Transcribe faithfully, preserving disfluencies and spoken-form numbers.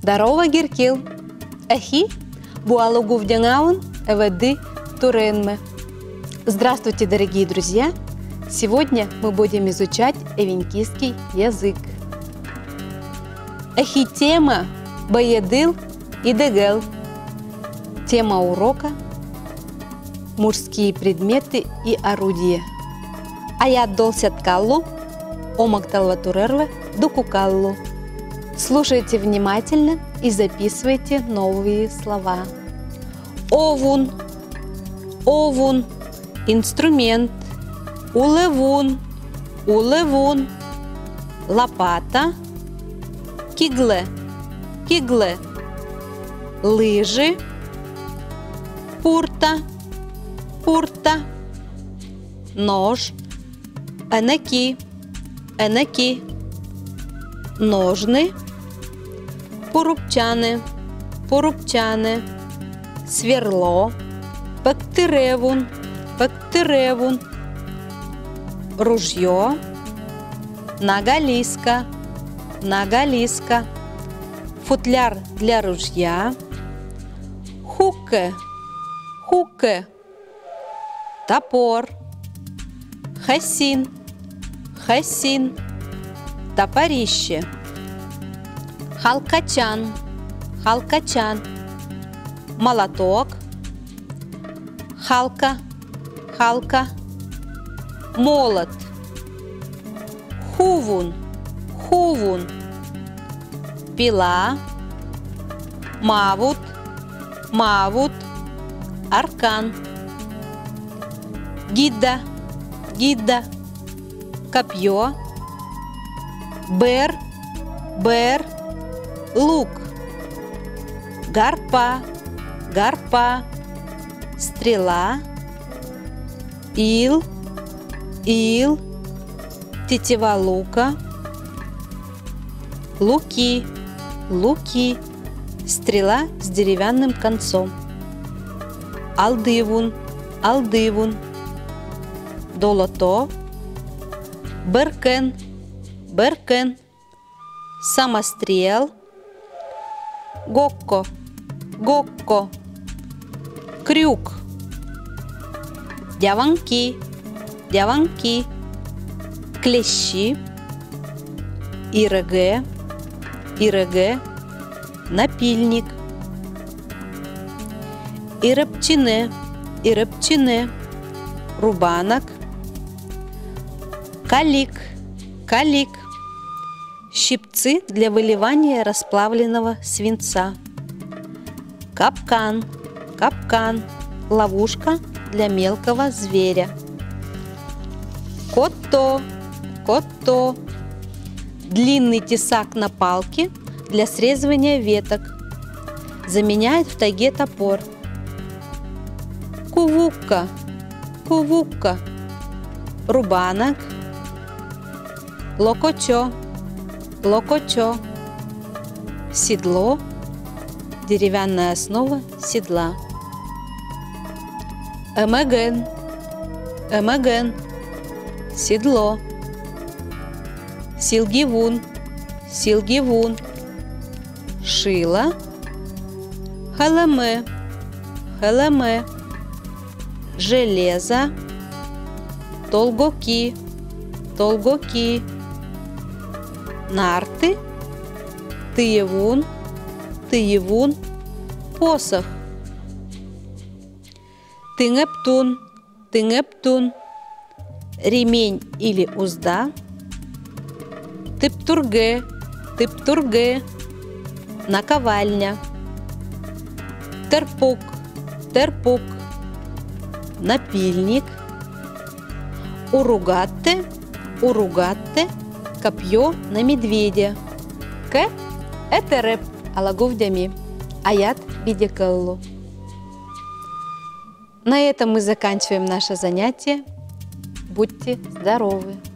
Дарова гиркил. Эхи буалугу вдянаун эведы туренме. Здравствуйте, дорогие друзья! Сегодня мы будем изучать эвенкийский язык. Эхи тема боедыл и дегел. Тема урока – мужские предметы и орудия. Аят долсят каллу, омакталва турерве дукукаллу. Слушайте внимательно и записывайте новые слова. Овун, овун, инструмент. Улевун, улевун, лопата. Кигле, кигле, лыжи. Пурта, пурта, нож. Энеки, энеки, ножны. Порубчане, порубчане, сверло. Пектиревун, пектиревун, ружье. Наголиска, наголиска, футляр для ружья. Хуке, хуке, топор. Хасин, хасин, топорище. Халкачан, халкачан, молоток. Халка, халка, молот. Хувун, хувун, пила. Мавут, мавут, аркан. Гидда, гидда, копье. Бер, бер, лук. Гарпа, гарпа, стрела. Ил, ил, тетива лука. Луки, луки, стрела с деревянным концом. Алдывун, алдывун, долото. Беркен, беркен, самострел. Гокко, гокко, крюк. Дяванки, дяванки, клещи. Иреге, иреге, напильник. Ирепчине, ирепчине, рубанок. Калик, калик, щипцы для выливания расплавленного свинца. Капкан, капкан, ловушка для мелкого зверя. Котто, котто, длинный тесак на палке для срезывания веток. Заменяет в тайге топор. Кувукка, кувукка, рубанок. Локочо, локочо, седло, деревянная основа седла. Эмеген, эмеген, седло. Силгивун, силгивун, шило. Халаме, халаме, железо. Толгоки, толгоки, нарты. Тыевун, тыевун, посох. Тынгептун, тынгептун, ремень или узда. Тыптурге, тыптурге, наковальня. Терпук, терпук, напильник. Уругатте, уругатте, копье на медведя. К – это рэп, алагувдями, аят бидекаллу. На этом мы заканчиваем наше занятие. Будьте здоровы!